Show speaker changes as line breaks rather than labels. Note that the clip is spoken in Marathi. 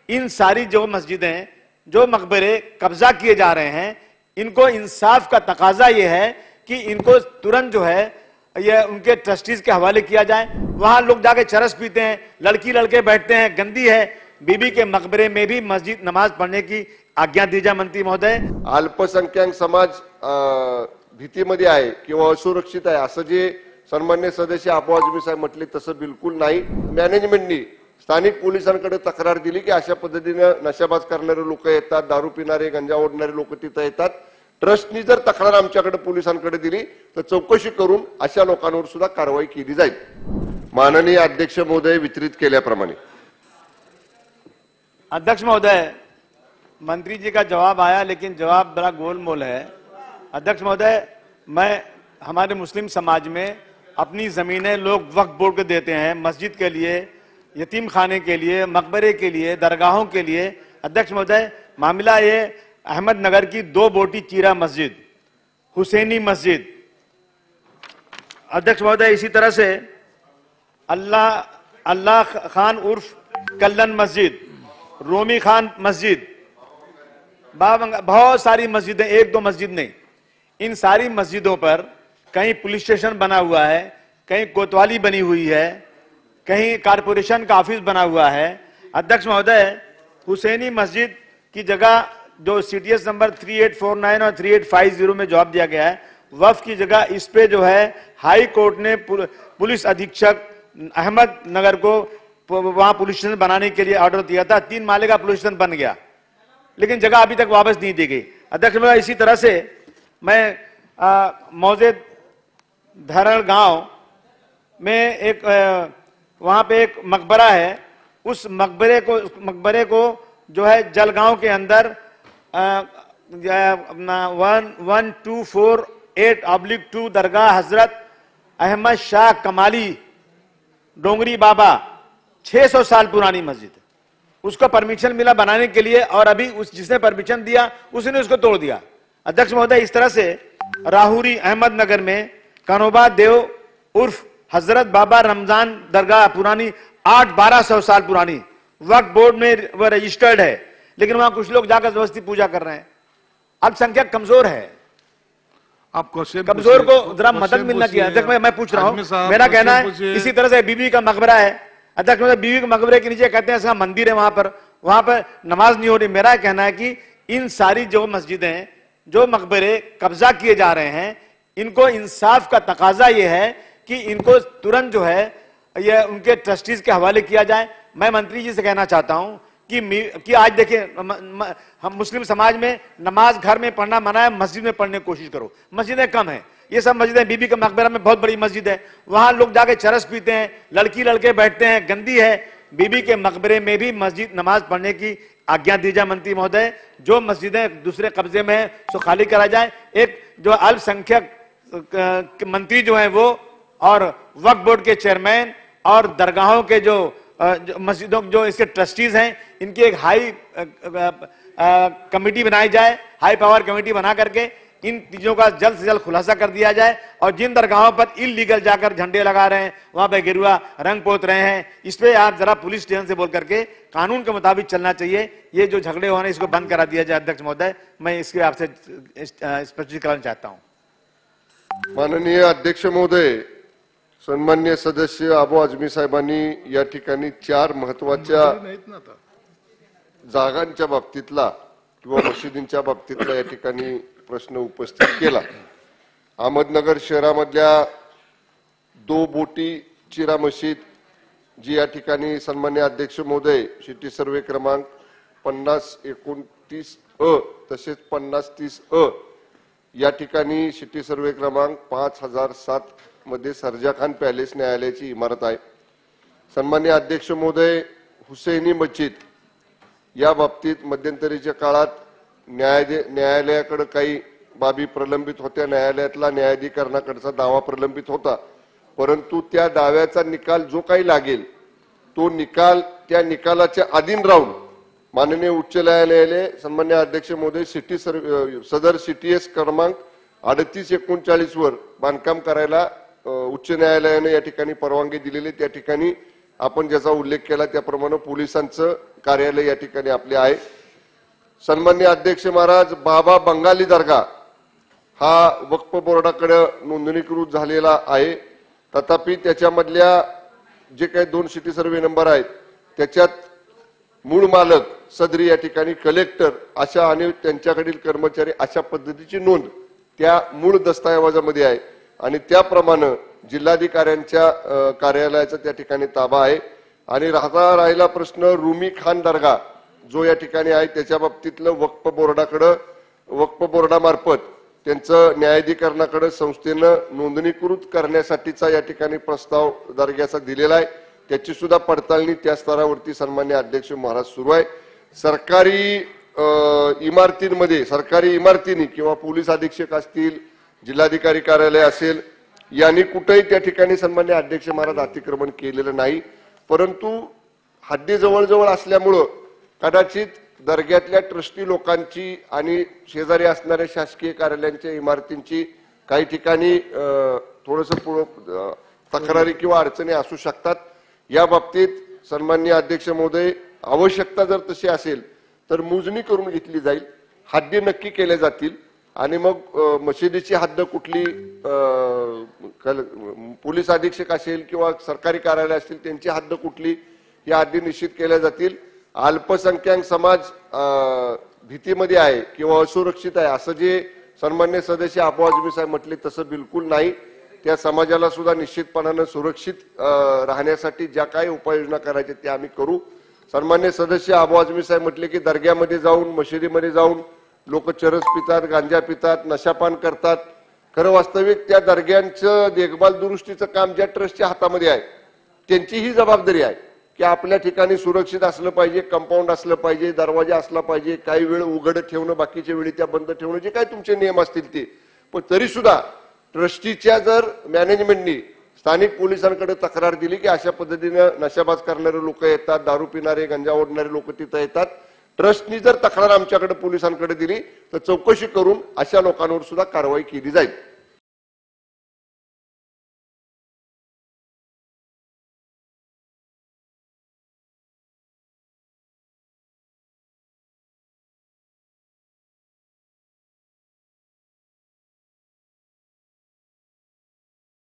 इन सारी जो मस्जिदें, जो मकबरे कब्जा किए जा रहे हैं, इनको इंसाफ का तकाजा ये है कि इनको तुरंत जो है ये उनके ट्रस्टीज के हवाले किया जाए। वहां लोग जाके चरस पीते हैं, लड़की लड़के बैठते हैं, गंदी है। बीबी के मकबरे में भी मस्जिद नमाज पढ़ने की आज्ञा दी जाए मंत्री महोदय।
अल्पसंख्याक समाज भीतीमध्ये आहे किंवा असुरक्षित आहे असं जे सन्मान्य सदस्य अबू आझमी साहेब म्हटले तसं बिलकुल नाही। मॅनेजमेंटनी स्थानिक पोलिसांकडे तक्रार दिली की अशा पद्धतीने नशाबाज करणारे लोक येतात, दारू पिणारे, गंजा ओढणारे लोक तिथे येतात। ट्रस्टनी जर तक्रार आमच्याकडे पोलिसांकडे दिली तर चौकशी करून अशा लोकांवर सुद्धा कारवाई केली जाईल। माननीय अध्यक्ष महोदय वितरित केल्याप्रमाणे।
अध्यक्ष महोदय, मंत्री जी का जवाब आया लेकिन जवाब बड़ा गोलमोल है। अध्यक्ष महोदय, मैं हमारे मुस्लिम समाज में अपनी जमीनें लोग वक्फ बोर्ड को देते हैं, मस्जिद के लिए, यतीम खाने के लिए, मकबरे के लिए, दरगाहों के लिए। अध्यक्ष महोदय, मामला ये अहमदनगर की 2 बोटी चीरा मस्जिद, हुसैनी मस्जिद। अध्यक्ष महोदय, इसी तरह से अल्लाह खान उर्फ कल्लन मस्जिद, रोमी खान मस्जिद, बहुत सारी मस्जिदें, 1-2 मस्जिद नहीं। इन सारी मस्जिदों पर कहीं पुलिस स्टेशन बना हुआ है, कहीं कोतवाली बनी हुई है, कहीं कारपोरेशन का ऑफिस बना हुआ है। अध्यक्ष महोदय, हुसैनी मस्जिद की जगह जो सीटीएस नंबर 3849 और 3850 में जवाब दिया गया है, वक्फ की जगह इस पे जो है हाई कोर्ट ने पुलिस अधीक्षक अहमदनगर को वहां पुलिस स्टेशन बनाने के लिए ऑर्डर दिया था। 3 माले का पुलिस स्टेशन बन गया, लेकिन जगह अभी तक वापस नहीं दी गई। अध्यक्ष महोदय, इसी तरह से मैं मौजूद धरल गांव में एक वहां पे एक मकबरा है, उस मकबरे को जो है जलगांव के अंदर 1248/2 दरगाह हजरत अहमद शाह कमाली डोंगरी बाबा, 600 साल पुरानी मस्जिद है। उसको परमिशन मिला बनाने के लिए और अभी जिसने परमिशन दिया उसने उसको तोड़ दिया। अध्यक्ष महोदय, इस तरह से राहुरी अहमदनगर में कनोबा देव उर्फ हजरत बाबा रमजान दरगाह पुरानी 8-1200 साल पुरानी, वक्फ बोर्ड में वह रजिस्टर्ड है, लेकिन वहां कुछ लोग जाकर जबरदस्ती पूजा कर रहे हैं। अल्पसंख्यक कमजोर है,
आप क्वेश्चन
कमजोर को जरा मदद मिलना चाहिए। अध्यक्ष मैं पूछ रहा हूं, मेरा कहना है इसी तरह से बीबी का मकबरा है। अध्यक्ष बीबी के मकबरे के नीचे कहते हैं इसका मंदिर है, वहां पर नमाज नहीं हो रही। मेरा कहना है कि इन सारी जो मस्जिदें, जो मकबरे कब्जा किए जा रहे हैं, इनको इंसाफ का तकाजा ये है कि इनको तुरंत जो है ये उनके ट्रस्टीज के हवाले किया जाए। मैं मंत्री जी से कहना चाहता हूं कि आज देखिए, हम मुस्लिम समाज में नमाज घर में पढ़ना मना है, मस्जिद में पढ़ने की कोशिश करो। मस्जिदें कम है, ये सब मस्जिदें, बीबी का मकबरा में बहुत बड़ी मस्जिद है, वहां लोग जाके चरस पीते हैं, लड़की लड़के बैठते हैं, गंदी है। बीबी के मकबरे में भी मस्जिद नमाज पढ़ने की आज्ञा दी जाए मंत्री महोदय। जो मस्जिदें दूसरे कब्जे में है सो खाली करा जाए। एक जो अल्पसंख्यक मंत्री जो है वो और वक्फ बोर्ड के चेयरमैन और दरगाहों के जो मस्जिदों जो इसके ट्रस्टीज हैं, इनकी एक हाई कमेटी बनाई जाए, हाई पावर कमेटी बना करके इन चीजों का जल्द से जल्द खुलासा कर दिया जाए। और जिन दरगाहों पर इलीगल जाकर झंडे लगा रहे हैं, वहां पे गिरुआ रंग पोत रहे हैं, इस पे आप जरा पुलिस स्टेशन से बोल करके कानून के मुताबिक चलना चाहिए। ये जो झगड़े हो रहे हैं इसको बंद करा दिया जाए। अध्यक्ष महोदय, मैं इसके आपसे स्पष्टीकरण चाहता हूं।
माननीय अध्यक्ष महोदय, सन्मान्य सदस्य अबू आझमी साहेबांनी या ठिकाणी 4 महत्वाच्या जागांच्या बाबतीतला किंवा मशिदींच्या बाबतीतला या ठिकाणी प्रश्न उपस्थित केला। अहमदनगर शहरामधल्या 2 बोटी चिरा मशीद जी या ठिकाणी सन्मान्य अध्यक्ष महोदय सिटी सर्वे क्रमांक 5029 तसेच 5030 या ठिकाणी सिटी सर्वे क्रमांक 5007 मध्ये सरजा खान पॅलेस न्यायालयाची इमारत आहे। सन्मान्य अध्यक्ष महोदय, हुसैनी मस्जिद या बाबतीत मध्यंतरीच्या काळात न्यायालयाकडे काही बाबी प्रलंबित होत्या, न्यायालयातला न्यायाधिकरणाकडचा दावा प्रलंबित होता, परंतु त्या दाव्याचा निकाल जो काही लागेल तो निकाल त्या निकालाच्या अधीन राहून माननीय उच्च न्यायालयाने सन्मान्य अध्यक्ष महोदय सदर सीटीएस क्रमांक 3839 वर बांधकाम करायला उच्च न्यायालयाने या ठिकाणी परवानगी दिलेली। त्या ठिकाणी आपण ज्याचा उल्लेख केला त्याप्रमाणे पोलिसांचं कार्यालय या ठिकाणी आपले आहे. सन्माननीय अध्यक्ष महाराज, बाबा बंगाली दर्गा हा वक्फ बोर्डाकडे नोंदणीकृत झालेला आहे. तथापि त्याच्यामधल्या जे काही 2 सिटी सर्वे नंबर आहेत त्याच्यात मूळ मालक सदरी या ठिकाणी कलेक्टर अशा आणि त्यांच्याकडील कर्मचारी अशा पद्धतीची नोंद त्या मूळ दस्तऐवजामध्ये आहे आणि त्याप्रमाणे जिल्हाधिकाऱ्यांच्या कार्यालयाचा त्या ठिकाणी ताबा आहे. आणि राहिला प्रश्न रुमी खान दर्गा जो या ठिकाणी आहे त्याच्या बाबतीतलं वक्फ बोर्डामार्फत त्यांचं न्यायाधिकरणाकडे संस्थेनं नोंदणीकृत करण्यासाठीचा या ठिकाणी प्रस्ताव दर्ग्याचा दिलेला आहे. त्याची सुद्धा पडताळणी त्या स्तरावरती सन्माननीय अध्यक्ष महाराज सुरू आहे. सरकारी इमारतींनी किंवा पोलीस अधीक्षक असतील, जिल्हाधिकारी कार्यालय असेल, यांनी कुठेही त्या ठिकाणी सन्माननीय अध्यक्ष महाराज अतिक्रमण केलेलं नाही. परंतु हद्दी जवळजवळ असल्यामुळं कदाचित दर्ग्यातल्या ट्रस्टी लोकांची आणि शेजारी असणाऱ्या शासकीय कार्यालयांच्या इमारतींची काही ठिकाणी थोडंसं तक्रारी किंवा अडचणी असू शकतात. या बाबतीत सन्माननीय अध्यक्ष महोदय, आवश्यकता जर तशी असेल तर मोजणी करून घेतली जाईल, हद्दी नक्की केल्या जातील आणि मग मशिदीची हद्द कुठली, पोलीस अधीक्षक असेल किंवा सरकारी कार्यालय असतील त्यांची हद्द कुठली या हद्दी निश्चित केल्या जातील. अल्पसंख्याक समाज भीतीमध्ये आहे किंवा असुरक्षित आहे असं जे सन्मान्य सदस्य अबू आझमी साहेब म्हटले तसं बिलकुल नाही. त्या समाजाला सुद्धा निश्चितपणाने सुरक्षित राहण्यासाठी ज्या काही उपाययोजना करायच्या त्या आम्ही करू. सन्मान्य सदस्य अबू आझमी साहेब म्हटले की दर्ग्यामध्ये जाऊन, मशिदीमध्ये जाऊन लोक चरस पितात, गांजा पितात, नशापान करतात. खरं वास्तविक त्या दर्ग्यांचं देखभाल दुरुस्तीचं काम ज्या ट्रस्टच्या हातामध्ये आहे त्यांची ही जबाबदारी आहे की आपल्या ठिकाणी सुरक्षित असलं पाहिजे, कंपाऊंड असलं पाहिजे, दरवाजा असला पाहिजे, काही वेळ उघड ठेवणं, बाकीच्या वेळी त्या बंद ठेवणं, जे काही तुमचे नियम असतील ते. पण तरी सुद्धा ट्रस्टीच्या जर मॅनेजमेंटनी स्थानिक पोलिसांकडे तक्रार दिली की अशा पद्धतीनं नशाबाज करणारे लोक येतात, दारू पिणारे, गांजा ओढणारे लोक तिथं येतात, ट्रस्टनी जर तक्रार आमच्याकडे पोलिसांकडे दिली तर चौकशी करून अशा लोकांवर सुद्धा कारवाई केली जाईल.